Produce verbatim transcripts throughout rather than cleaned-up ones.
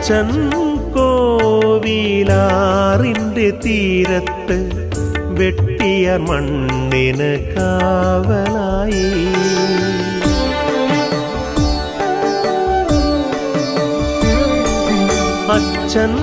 അച്ഛൻ കോവിലാറിൻ്റെ തീരത്ത് വെട്ടിയ മണ്ണിന് കാവലായി. അച്ഛൻ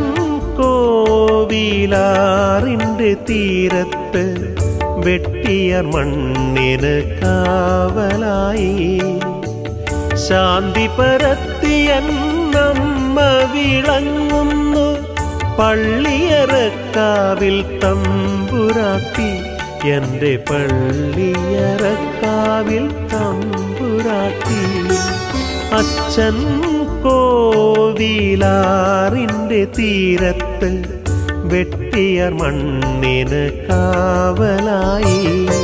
കോവിലാറിൻ്റെ തീരത്ത് വെട്ടിയ മണ്ണിന് കാവലായി. ശാന്തി പരത്തിയെന്നമ്മ വിളങ്ങുന്നു പള്ളിയറക്കാവിൽ തമ്പുരാട്ടി. എൻ്റെ പള്ളിയറക്കാവിൽ തമ്പുരാട്ടി. അച്ഛൻ കോവിലാറിൻ്റെ തീരത്ത് വെട്ടിയ മണ്ണിന് കാവലായി.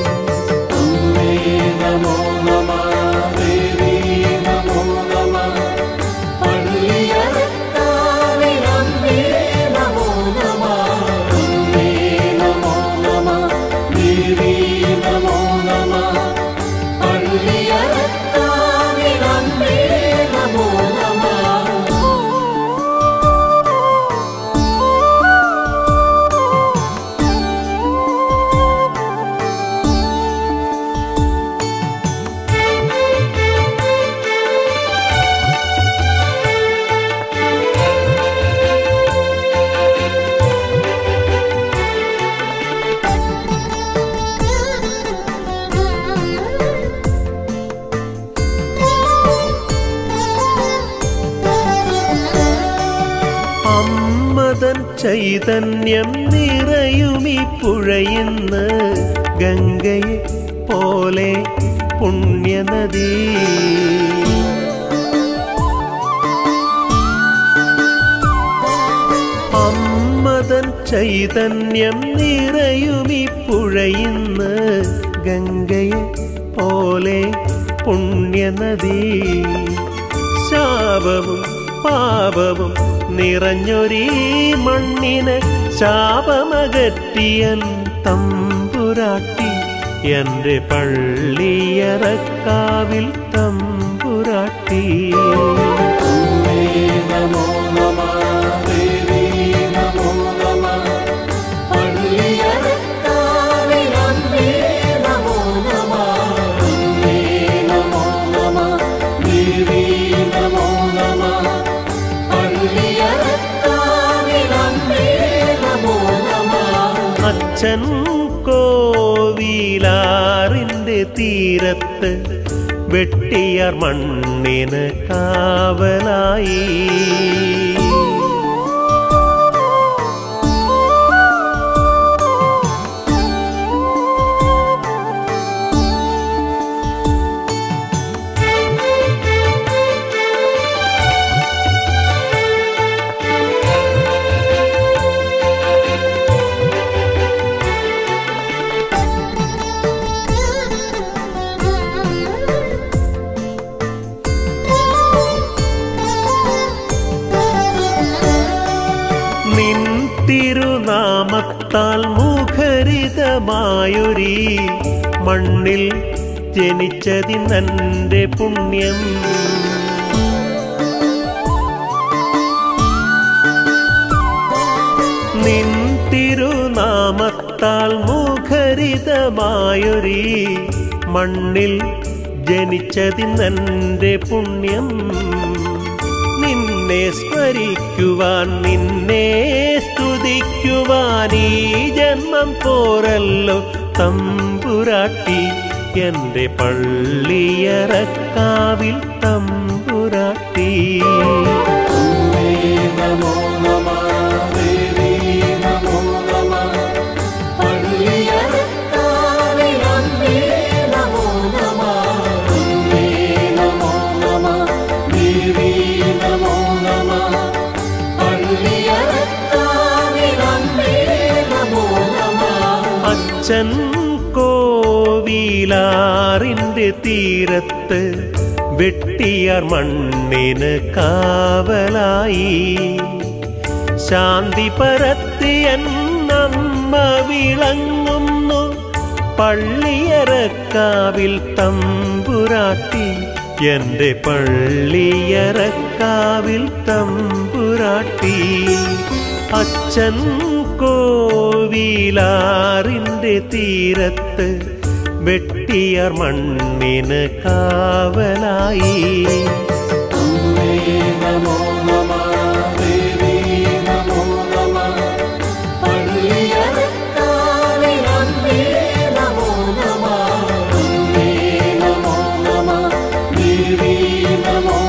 ചൈതന്യം നിറയുമീ പുഴയിന്ന് ഗംഗയെ പോലെ പുണ്യനദി. അമ്മതൻ ചൈതന്യം നിറയുമീ പുഴയിന്ന് ഗംഗയെ പോലെ പുണ്യനദി. ശാപവും പാപവും നിറഞ്ഞൊരീ മണ്ണിന് ശാപമകറ്റിയൻ തമ്പുരാട്ടി. എൻ്റെ പള്ളിയറക്കാവിൽ തമ്പുരാട്ടി. അച്ഛൻ കോവിലാറിൻ്റെ തീരത്ത് വെട്ടിയ മണ്ണിന് കാവലായി. തിരുനാമത്താൽ മുഖരിതമായൊരീ മണ്ണിൽ ജനിച്ചതിന്നെൻ്റെ പുണ്യം. നിൻ തിരുനാമത്താൽ മുഖരിതമായൊരീ മണ്ണിൽ ജനിച്ചതിന്നെൻ്റെ പുണ്യം. നിന്നെ സ്മരിക്കുവാൻ നിന്നെ സ്തുതിക്കുവാൻ ഈ ജന്മം പോരല്ലോ തമ്പുരാട്ടി. എൻ്റെ പള്ളിയറക്കാവിൽ തമ്പുരാട്ടി. അച്ഛൻ കോവിലാറിൻ്റെ തീരത്ത് വെട്ടിയ മണ്ണിന് കാവലായി. ശാന്തി പരത്തിയെന്നമ്മ വിളങ്ങുന്നു പള്ളിയറക്കാവിൽ തമ്പുരാട്ടി. എന്റെ പള്ളിയറക്കാവിൽ തമ്പുരാട്ടി. അച്ഛൻ കോവിലാറിൻ്റെ തീരത്ത് വെട്ടിയാർ മണ്ണിന് കാവലായി. നമോ